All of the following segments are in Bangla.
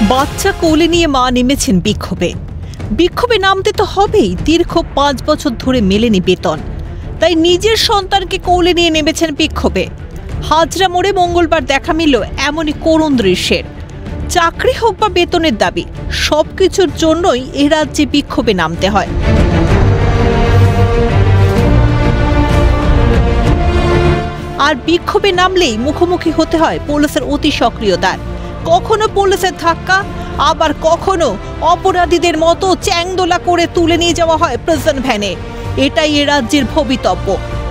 বাচ্চা কোলে নিয়ে মা নেমেছেন বিক্ষোভে। বিক্ষোভে নামতে তো হবেই, দীর্ঘ 5 বছর ধরে মেলেনি বেতন, তাই নিজের সন্তানকে কোলে নিয়ে নেমেছেন বিক্ষোভে। হাজরা মোড়ে মঙ্গলবার দেখা মিলল এমনই করুণ দৃশ্যের। চাকরি হোক বা বেতনের দাবি, সবকিছুর জন্যই এ রাজ্যে বিক্ষোভে নামতে হয়। আর বিক্ষোভে নামলেই মুখোমুখি হতে হয় পুলিশের অতি সক্রিয়তার। কখনো পুলিশের ধাক্কা, আবার কখনো অপরাধীদের মতো চ্যাংদোলা করে তুলে নিয়ে যাওয়া হয় প্রিজন ভ্যানে। এটাই এ রাজ্যের ভবিতব্য।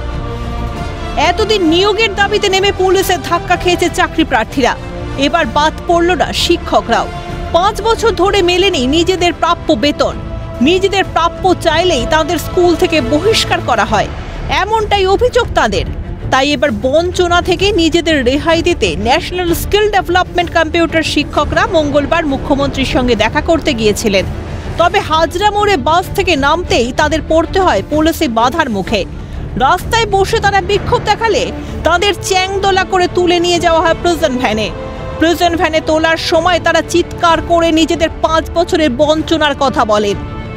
এতদিন নিয়োগের দাবিতে নেমে পুলিশের ধাক্কা খেয়েছে চাকরি প্রার্থীরা, এবার বাদ পড়ল না শিক্ষকরাও। 5 বছর ধরে মেলেনি নিজেদের প্রাপ্য বেতন। নিজেদের প্রাপ্য চাইলেই তাদের স্কুল থেকে বহিষ্কার করা হয়, এমনটাই অভিযোগ তাদের। তাই এবার বঞ্চনা থেকে নিজেদের রেহাই দিতে ন্যাশনাল স্কিল ডেভেলপমেন্ট কম্পিউটার শিক্ষকরা মঙ্গলবার মুখ্যমন্ত্রীর সঙ্গে দেখা করতে গিয়েছিলেন। তবে হাজরা মোড়ে বাস থেকে নামতেই তাদের পড়তে হয় পুলিশে বাধার মুখে। রাস্তায় বসে তারা বিক্ষোভ দেখালে তাদের চ্যাংদোলা করে তুলে নিয়ে যাওয়া হয় প্রিজন ভ্যানে। প্রিজন ভ্যানে তোলার সময় তারা চিৎকার করে নিজেদের 5 বছরের বঞ্চনার কথা বলেন।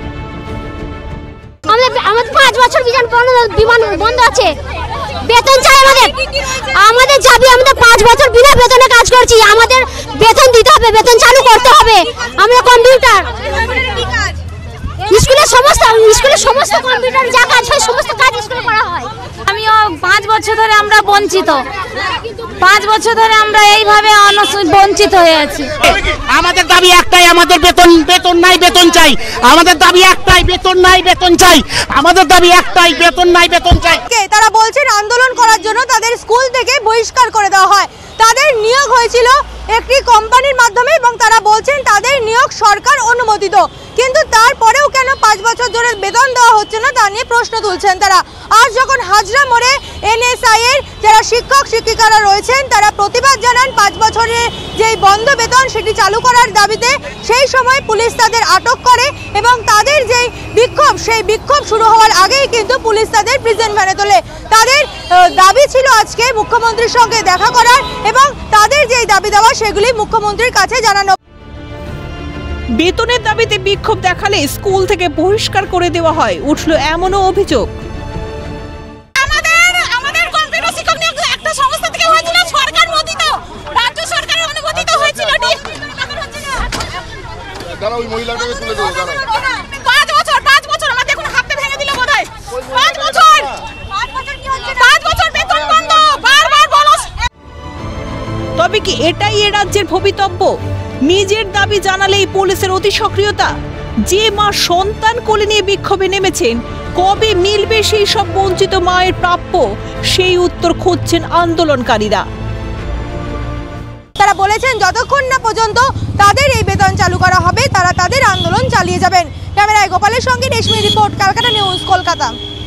আমাদের 5 বছর বিমান বন্ধ আছে, বেতন চাই আমাদের যাবি। আমাদের 5 বছর বিনা বেতনে কাজ করছি, আমাদের বেতন দিতে হবে, বেতন চালু করতে হবে। আমরা কম্পিউটার স্কুলের সমস্ত কম্পিউটার যা কাজ হয় সমস্ত কাজ স্কুলে করা হয়। আমিও 5 বছর ধরে আমরা বঞ্চিত, 5 বছর ধরে আমরা এইভাবে বঞ্চিত হয়ে আছি। আমাদের দাবি একটাই, আমাদের বেতন নাই, বেতন চাই। আমাদের দাবি একটাই, বেতন নাই, বেতন চাই। আমাদের দাবি একটাই, বেতন নাই, বেতন চাই। তারা বলছেন আন্দোলন করার জন্য তাদের স্কুল থেকে বহিষ্কার করে দেওয়া হয়। তাদের নিয়োগ হয়েছিল একটি কোম্পানির মাধ্যমে এবং তারা বলছেন তাদের নিয়োগ সরকার অনুমোদিত, কিন্তু তারপরেও কেন 5 বছর ধরে বেতন দেওয়া হচ্ছে না তা নিয়ে প্রশ্ন তুলছেন তারা। আজ যখন হাজরা মোড়ে এনএসআই এর যারা শিক্ষক শিক্ষিকারা রয়েছেন তারা প্রতিবাদ জানান 5 বছরের যেই বন্ধ বেতন সেটি চালু করার দাবিতে, সেই সময় পুলিশ তাদের আটক করে এবং তাদের যেই বিক্ষোভ সেই বিক্ষোভ শুরু হওয়ার আগেই কিন্তু পুলিশ তাদের প্রিজন ভ্যানে তোলে। তাদের দাবি ছিল আজকে মুখ্যমন্ত্রীর সঙ্গে দেখা করার এবং তাদের যেই দাবি দেওয়া সেগুলি মুখ্যমন্ত্রীর কাছে জানানো। বেতনের দাবিতে বিক্ষোভ দেখালে স্কুল থেকে বহিষ্কার করে দেওয়া হয়, উঠল এমনও অভিযোগ। আমাদের কম্পিউটার শিক্ষক নিয়োগ একটা সংস্থা থেকে হয়েছিল, সরকার অনুমোদিত, রাজ্য সরকারের অনুমোদিত হয়েছিল। দাঁড়া ওই মহিলাটাকে তুলে দাও, দাঁড়া। 5 বছর আমার দেখুন হাতে ভেঙে দিল বোধহয়। 5 বছর কি হচ্ছে? 5 বছর বেতন বন্ধ, বারবার বলো। তবে কি এটাই এ রাজ্যের ভবিতব্য? নিজের দাবি জানালেই পুলিশের অতি সক্রিয়তা। যে মা সন্তান কোলে নিয়ে বিক্ষোভে নেমেছেন, কবে মিলবে সেই সব বঞ্চিত মায়ের প্রাপ্য, সেই উত্তর খুঁজছেন আন্দোলনকারীরা। তারা বলেছেন যতক্ষণ না পর্যন্ত তাদের এই বেতন চালু করা হবে তারা তাদের আন্দোলন চালিয়ে যাবেন। ক্যামেরায় গোপালের সঙ্গে Reshmi report, Calcutta news, Kolkata.